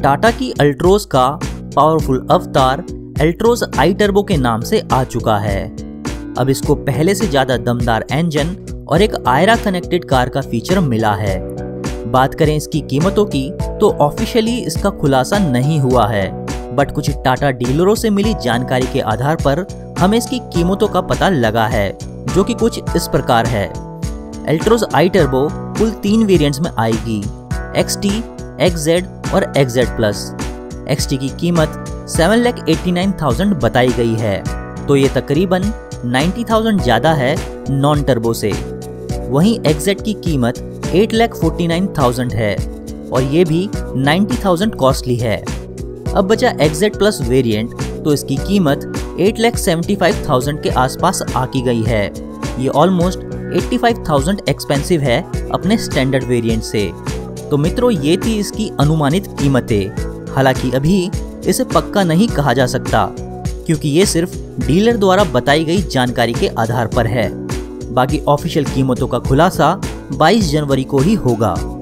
टाटा की अल्ट्रोज का पावरफुल अवतार अल्ट्रोज आई टर्बो के नाम से आ चुका है। अब इसको पहले से ज्यादा दमदार इंजन और एक आयरा कनेक्टेड कार का फीचर मिला है। बात करें इसकी कीमतों की तो ऑफिशियली इसका खुलासा नहीं हुआ है, बट कुछ टाटा डीलरों से मिली जानकारी के आधार पर हमें इसकी कीमतों का पता लगा है, जो कि कुछ इस प्रकार है। अल्ट्रोज आई टर्बो कुल 3 वेरिएंट्स में आएगी, XT, XZ और XZ प्लस। XT की कीमत 7,89,000 बताई गई है, तो ये तकरीबन 90,000 ज़्यादा है नॉन टर्बो से। वहीं XZ की कीमत 8,49,000 है और ये भी 90,000 कॉस्टली है। अब बचा XZ प्लस वेरिएंट, तो इसकी कीमत 8,75,000 के आसपास आकी गई है। ये ऑलमोस्ट 85,000 एक्सपेंसिव है अपने स्टैंडर्ड वेरिएंट से। तो मित्रों, ये थी इसकी अनुमानित कीमतें। हालांकि अभी इसे पक्का नहीं कहा जा सकता, क्योंकि ये सिर्फ डीलर द्वारा बताई गई जानकारी के आधार पर है। बाकी ऑफिशियल कीमतों का खुलासा 22 जनवरी को ही होगा।